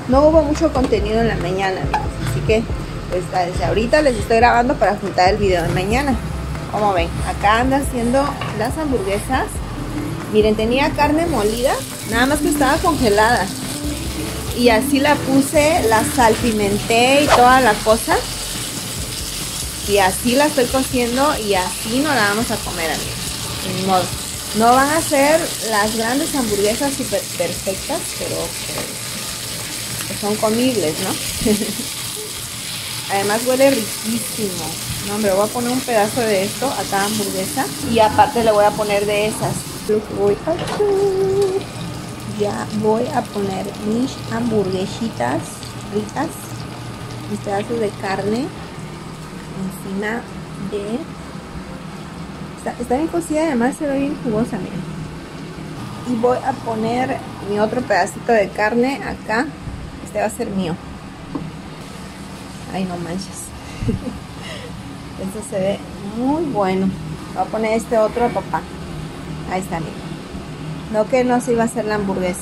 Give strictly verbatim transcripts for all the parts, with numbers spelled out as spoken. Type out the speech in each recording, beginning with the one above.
no hubo mucho contenido en la mañana, amigos, así que pues desde ahorita les estoy grabando para juntar el video de mañana. Como ven, acá anda haciendo las hamburguesas. Miren, tenía carne molida, nada más que estaba congelada. Y así la puse, la salpimenté y toda la cosa. Y así la estoy cociendo y así nos la vamos a comer, amigos. Ni modo. No van a ser las grandes hamburguesas super perfectas, pero pues, son comibles, ¿no? Además huele riquísimo. No, hombre, voy a poner un pedazo de esto a cada hamburguesa. Y aparte le voy a poner de esas. Lo que voy a hacer, ya voy a poner mis hamburguesitas ricas, mis pedazos de carne encima de... Está, está bien cocida y además se ve bien jugosa, miren. Y voy a poner mi otro pedacito de carne acá. Este va a ser mío. Ay, no manches. Esto se ve muy bueno. Voy a poner este otro a papá. Ahí está, miren. No que no se iba a hacer la hamburguesa.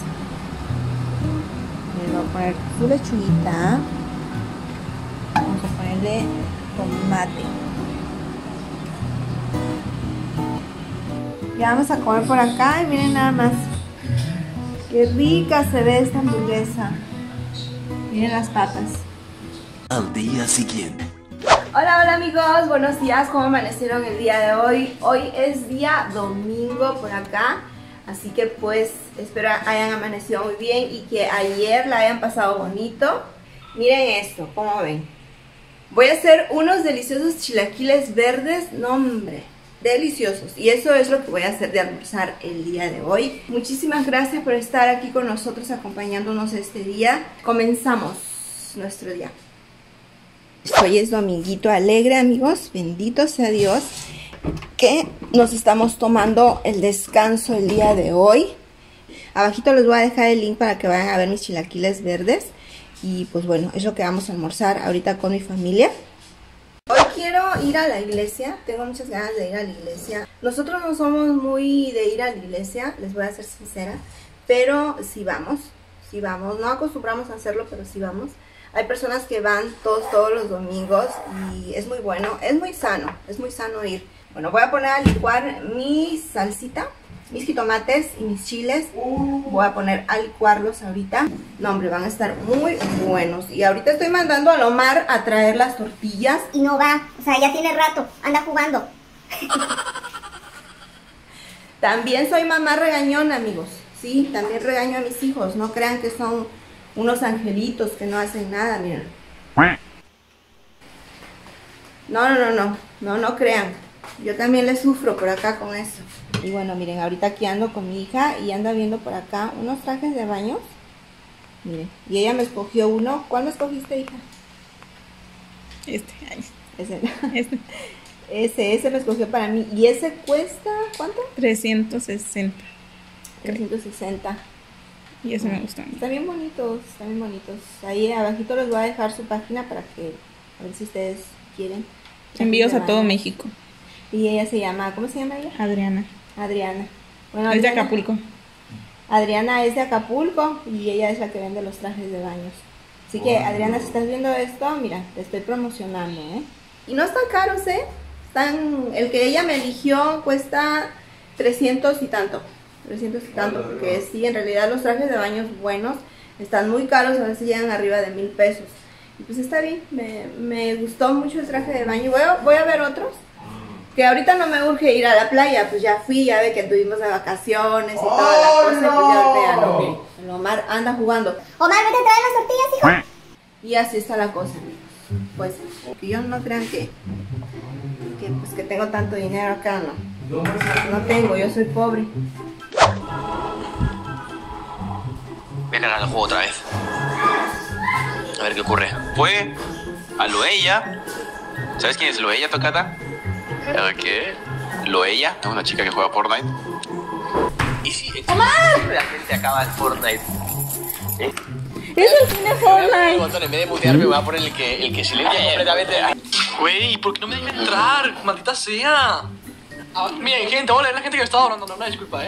Le voy a poner su lechuguita. Vamos a ponerle tomate. Ya vamos a comer por acá y miren nada más. Qué rica se ve esta hamburguesa. Miren las papas. Al día siguiente. Hola, hola amigos, buenos días, ¿cómo amanecieron el día de hoy? Hoy es día domingo por acá, así que pues espero hayan amanecido muy bien y que ayer la hayan pasado bonito. Miren esto, ¿cómo ven? Voy a hacer unos deliciosos chilaquiles verdes, no hombre, deliciosos. Y eso es lo que voy a hacer de almorzar el día de hoy. Muchísimas gracias por estar aquí con nosotros acompañándonos este día. Comenzamos nuestro día. Hoy es dominguito alegre, amigos, bendito sea Dios, que nos estamos tomando el descanso el día de hoy. Abajito les voy a dejar el link para que vayan a ver mis chilaquiles verdes. Y pues bueno, es lo que vamos a almorzar ahorita con mi familia. Hoy quiero ir a la iglesia, tengo muchas ganas de ir a la iglesia. Nosotros no somos muy de ir a la iglesia, les voy a ser sincera, pero sí vamos, sí vamos, no acostumbramos a hacerlo, pero sí vamos. Hay personas que van todos, todos los domingos y es muy bueno, es muy sano, es muy sano ir. Bueno, voy a poner a licuar mi salsita, mis jitomates y mis chiles. Voy a poner a licuarlos ahorita. No, hombre, van a estar muy buenos. Y ahorita estoy mandando a Omar a traer las tortillas. Y no va, o sea, ya tiene rato, anda jugando. También soy mamá regañona, amigos. Sí, también regaño a mis hijos. No crean que son unos angelitos que no hacen nada, miren. No, no, no, no, no, no crean. Yo también le sufro por acá con eso. Y bueno, miren, ahorita aquí ando con mi hija y anda viendo por acá unos trajes de baño. Miren, y ella me escogió uno. ¿Cuál me escogiste, hija? Este, ahí. Ese, Este. ese, ese me escogió para mí. ¿Y ese cuesta cuánto? trescientos sesenta. trescientos sesenta. Y ese me gusta. Están bien bonitos, están bien bonitos. Ahí abajito les voy a dejar su página para que, a ver si ustedes quieren. Envíos a todo México. Y ella se llama, ¿cómo se llama ella? Adriana. Adriana. Bueno, Es de Adriana, Acapulco. Adriana es de Acapulco y ella es la que vende los trajes de baños. Así que Adriana, si estás viendo esto, mira, te estoy promocionando, ¿eh? Y no están caros, ¿eh? Están, el que ella me eligió cuesta trescientos y tanto. trescientos y tanto, porque sí, en realidad los trajes de baños buenos están muy caros, a veces llegan arriba de mil pesos. Y pues está bien, me, me gustó mucho el traje de baño. Voy a, voy a ver otros, que ahorita no me urge ir a la playa, pues ya fui, ya ve que tuvimos de vacaciones y toda la cosa, y pues ya ahorita ya no, miren, el Omar anda jugando. Omar, vete a traer las tortillas, hijo. Y así está la cosa, amigos. Pues, que yo no crean que, que, pues, que tengo tanto dinero acá, no. No tengo, yo soy pobre. Voy a cargar el juego otra vez. A ver qué ocurre. Fue a Loella. ¿Sabes quién es Loella, Tocata? ¿Qué? Loella, es una chica que juega Fortnite. Y sí, ¡Omar! La gente acaba en Fortnite. ¿Eh? ¡Es el cine Fortnite! En vez de mutearme, me voy a poner el que, el que silencia completamente. Güey, ¿por qué no me dejan entrar? Maldita sea. Ah, miren, gente, hola, es la gente que estaba hablando. No, no, disculpa, eh.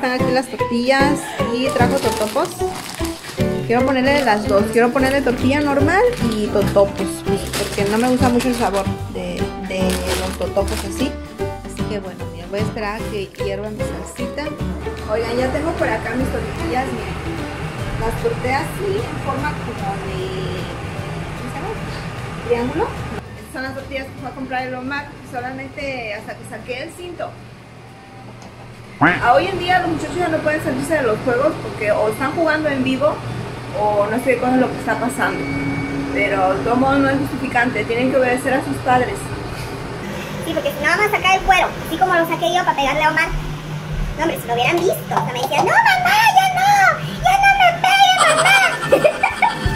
están aquí las tortillas y trajo totopos. Quiero ponerle las dos. Quiero ponerle tortilla normal y totopos, porque no me gusta mucho el sabor de, de los totopos así. Así que bueno, miren, voy a esperar a que hierva mi salsita. Oigan, ya tengo por acá mis tortillas, miren. Las tortillas así en forma como de... ¿cómo se llama? ¿Triángulo? Estas son las tortillas que fue a comprar el Omar, solamente hasta que saqué el cinto. A hoy en día los muchachos ya no pueden salirse de los juegos porque o están jugando en vivo o no sé qué cosa es lo que está pasando. Pero de todo modo no es justificante, tienen que obedecer a sus padres. Sí, porque si no vamos a sacar el cuero, así como lo saqué yo para pegarle a Omar. No, hombre, si lo hubieran visto, o sea, me decían, no, mamá, ya no, ya no me pegues, mamá.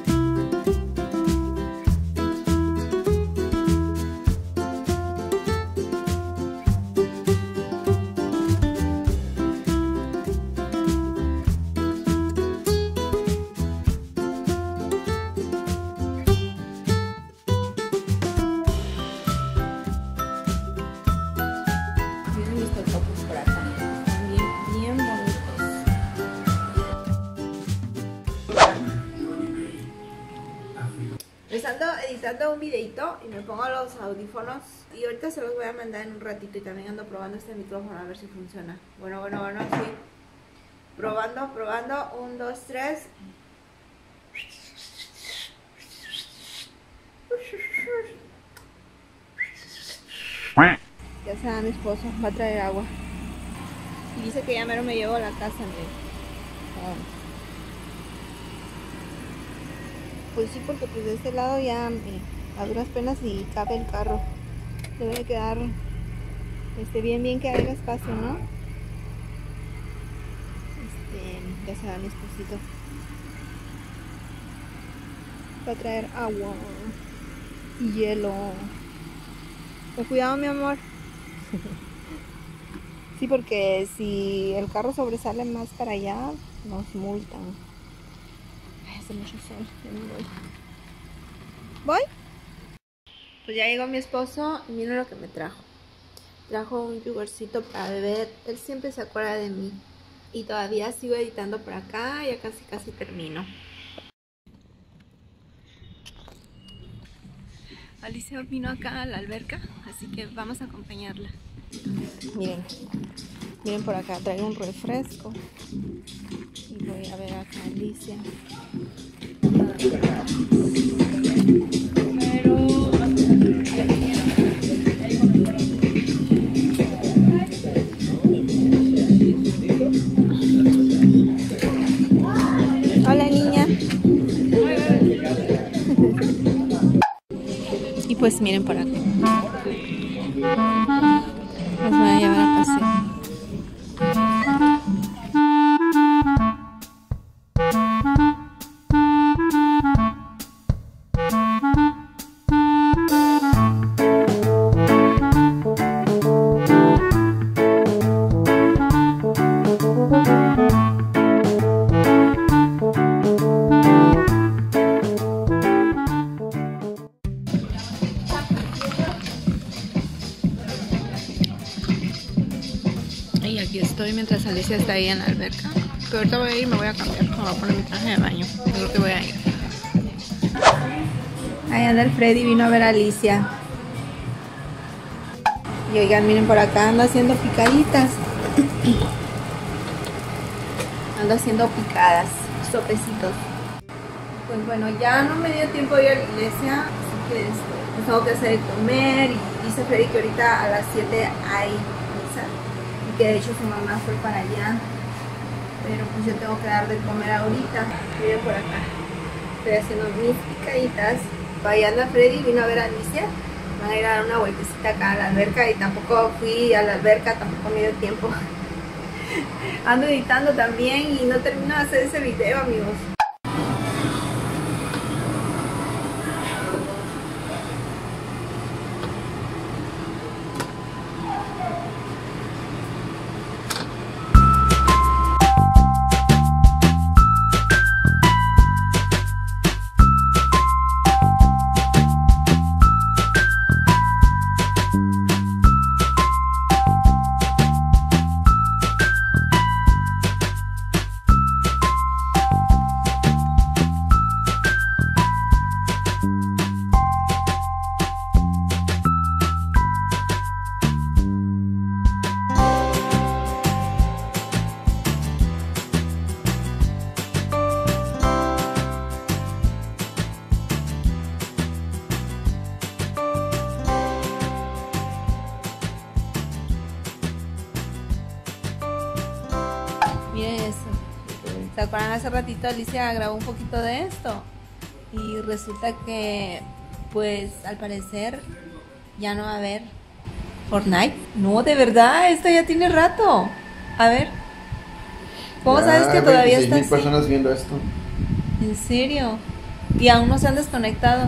Ando editando un videito y me pongo los audífonos y ahorita se los voy a mandar en un ratito y también ando probando este micrófono a ver si funciona. Bueno, bueno, bueno, sí. Probando, probando. Un, dos, tres. Ya se va mi esposo, va a traer agua. Y dice que ya mero me llevo a la casa, miren. Oh. Pues sí, porque pues de este lado ya eh, a duras penas y cabe el carro. Debe de quedar este, bien, bien que haya espacio, ¿no? Este, ya se va mi esposito. Va a traer agua y hielo. Con cuidado, mi amor. Sí, porque si el carro sobresale más para allá, nos multan. Hace mucho sol, ya me voy. ¿Voy? Pues ya llegó mi esposo y miren lo que me trajo. Trajo un yogurcito para beber. Él siempre se acuerda de mí. Y todavía sigo editando por acá. Ya casi casi termino. Alicia vino acá a la alberca, así que vamos a acompañarla. Miren, miren por acá, traigo un refresco. Y voy a ver acá a Alicia. Hola, niña. Y pues miren por acá. Las voy a llevar a pasear. Y aquí estoy mientras Alicia está ahí en la alberca. Pero ahorita voy a ir y me voy a cambiar. Me voy a poner mi traje de baño. Es lo que voy a ir. Ahí anda el Freddy, vino a ver a Alicia. Y oigan, miren por acá, ando haciendo picaditas. Ando haciendo picadas, sopecitos. Pues bueno, ya no me dio tiempo de ir a la iglesia. Así que este, pues tengo que hacer de comer. Y dice Freddy que ahorita a las siete hay misa. Que de hecho su mamá fue para allá, pero pues yo tengo que dar de comer ahorita. Miren por acá, estoy haciendo mis picaditas. Vaya, anda Freddy, vino a ver a Alicia. Van a ir a dar una vueltecita acá a la alberca y tampoco fui a la alberca, tampoco me dio tiempo. Ando editando también y no termino de hacer ese video, amigos. ¿Se acuerdan? Hace ratito Alicia grabó un poquito de esto y resulta que, pues, al parecer ya no va a haber Fortnite. No, de verdad, esto ya tiene rato. A ver, ¿cómo Ya sabes que hay todavía veintiséis está mil así? personas viendo esto. ¿En serio? Y aún no se han desconectado.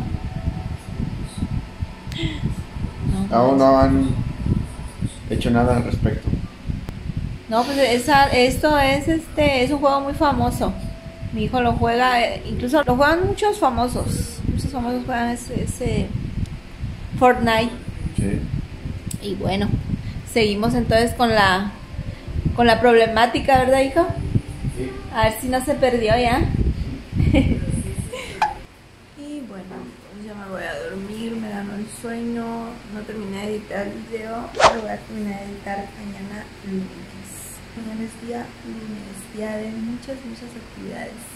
No, Aún no han hecho nada al respecto. No, pues esa, esto es este es un juego muy famoso. Mi hijo lo juega, eh, incluso lo juegan muchos famosos. Muchos famosos juegan ese, ese Fortnite. Sí. Y bueno, seguimos entonces con la con la problemática, ¿verdad, hijo? Sí. A ver si no se perdió ya. Y bueno, pues ya me voy a dormir, me ganó el sueño, no terminé de editar el video, pero voy a terminar de editar mañana lunes. Mañana es día lunes, día de muchas, muchas actividades.